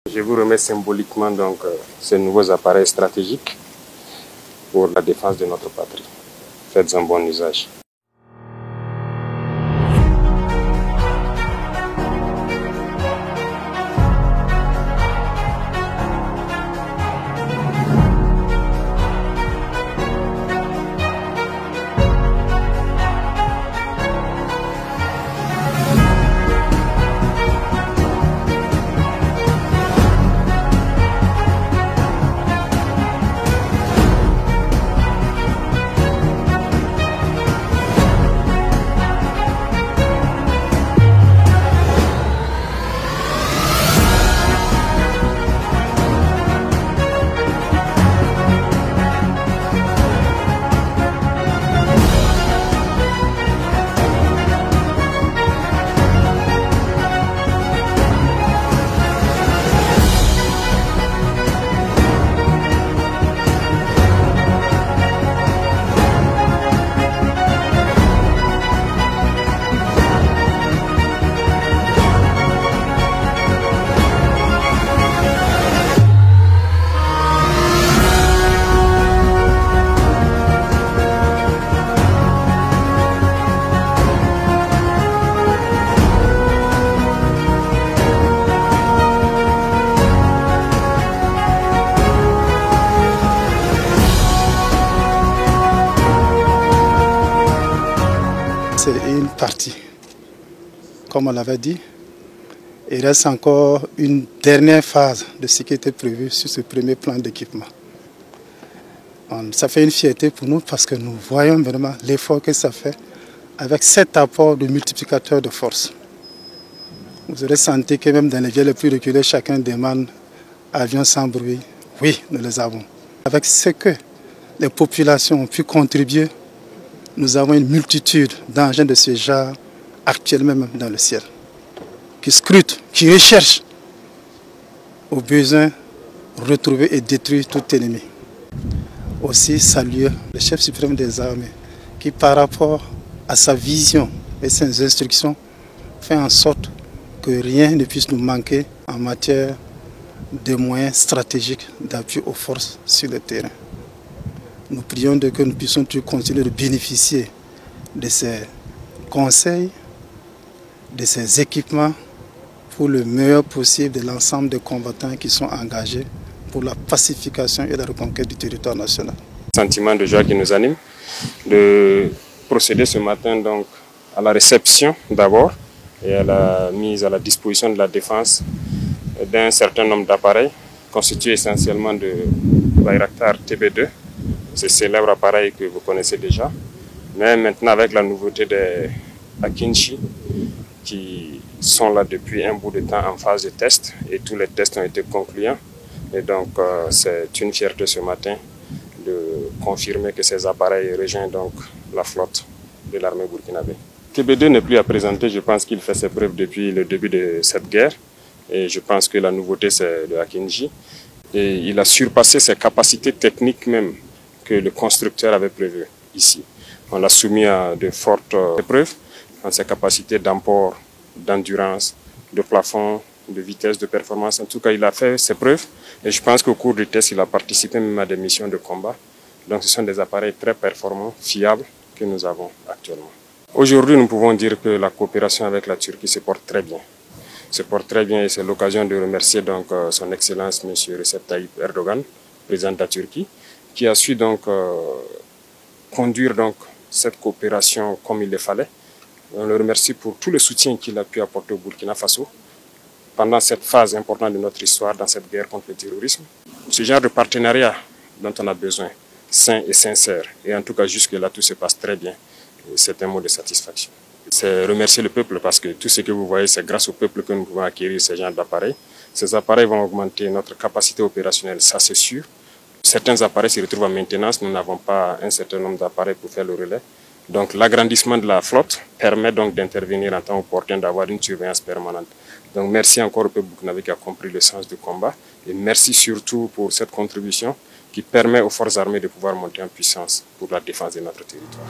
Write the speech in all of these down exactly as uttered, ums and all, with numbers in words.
Je vous remets symboliquement donc ces nouveaux appareils stratégiques pour la défense de notre patrie. Faites un bon usage. C'est une partie, comme on l'avait dit. Il reste encore une dernière phase de ce qui était prévu sur ce premier plan d'équipement. Ça fait une fierté pour nous parce que nous voyons vraiment l'effort que ça fait avec cet apport de multiplicateur de force. Vous aurez senti que même dans les villes les plus reculées, chacun demande avions sans bruit. Oui, nous les avons. Avec ce que les populations ont pu contribuer, nous avons une multitude d'engins de ce genre actuellement même dans le ciel, qui scrutent, qui recherchent au besoin retrouver et détruire tout ennemi. Aussi saluer le chef suprême des armées qui par rapport à sa vision et ses instructions fait en sorte que rien ne puisse nous manquer en matière de moyens stratégiques d'appui aux forces sur le terrain. Nous prions de que nous puissions toujours continuer de bénéficier de ces conseils, de ces équipements pour le meilleur possible de l'ensemble des combattants qui sont engagés pour la pacification et la reconquête du territoire national. Sentiment de joie qui nous anime, de procéder ce matin donc à la réception d'abord et à la mise à la disposition de la défense d'un certain nombre d'appareils constitués essentiellement de Bayraktar T B deux. Ce célèbre appareil que vous connaissez déjà, mais maintenant avec la nouveauté des Akinji qui sont là depuis un bout de temps en phase de test et tous les tests ont été concluants. Et donc euh, c'est une fierté ce matin de confirmer que ces appareils rejoignent donc la flotte de l'armée burkinabé. T B deux n'est plus à présenter, je pense qu'il fait ses preuves depuis le début de cette guerre et je pense que la nouveauté c'est le Akinji et il a surpassé ses capacités techniques même que le constructeur avait prévu ici. On l'a soumis à de fortes épreuves dans ses capacités d'emport, d'endurance, de plafond, de vitesse, de performance. En tout cas, il a fait ses preuves et je pense qu'au cours du test, il a participé même à des missions de combat. Donc ce sont des appareils très performants, fiables que nous avons actuellement. Aujourd'hui, nous pouvons dire que la coopération avec la Turquie se porte très bien. Se porte très bien et c'est l'occasion de remercier donc son Excellence M. Recep Tayyip Erdogan, président de la Turquie, qui a su donc euh, conduire donc cette coopération comme il le fallait. On le remercie pour tout le soutien qu'il a pu apporter au Burkina Faso pendant cette phase importante de notre histoire dans cette guerre contre le terrorisme. Ce genre de partenariat dont on a besoin, sain et sincère, et en tout cas jusque-là tout se passe très bien, c'est un mot de satisfaction. C'est remercier le peuple parce que tout ce que vous voyez, c'est grâce au peuple que nous pouvons acquérir ce genre d'appareils. Ces appareils vont augmenter notre capacité opérationnelle, ça c'est sûr. Certains appareils se retrouvent en maintenance, nous n'avons pas un certain nombre d'appareils pour faire le relais. Donc l'agrandissement de la flotte permet donc d'intervenir en temps opportun, d'avoir une surveillance permanente. Donc merci encore au peuple burkinabé qui a compris le sens du combat et merci surtout pour cette contribution qui permet aux forces armées de pouvoir monter en puissance pour la défense de notre territoire.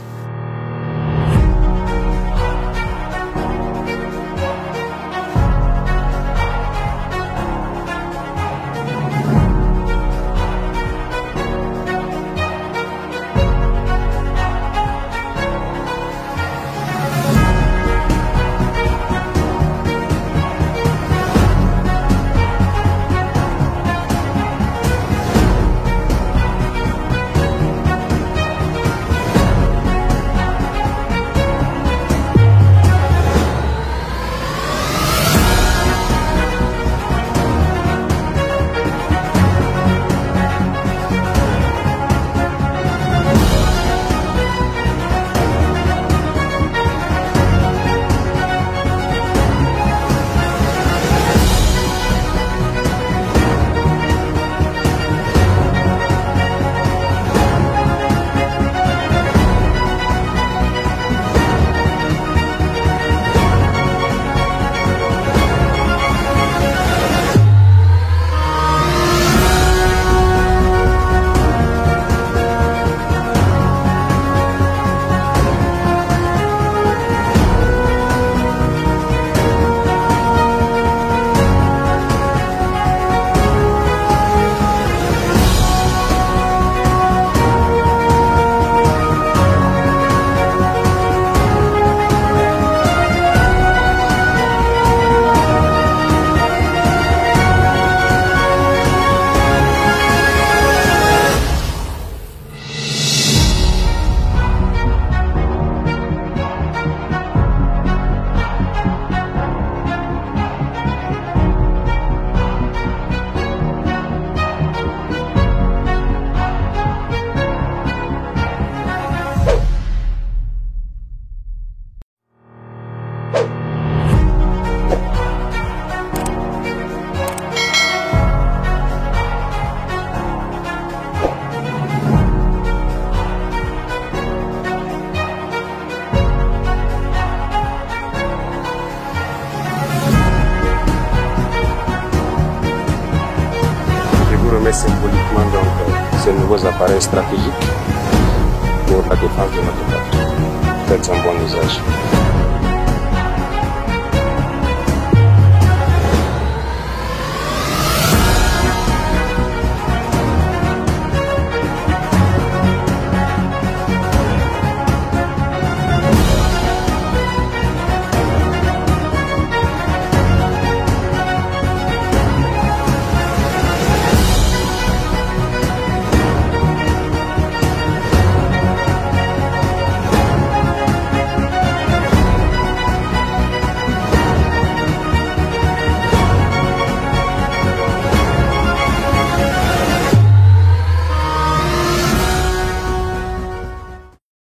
remet symboliquement donc, ces nouveaux appareils stratégiques pour la défense de notre patrie. Faites un bon usage.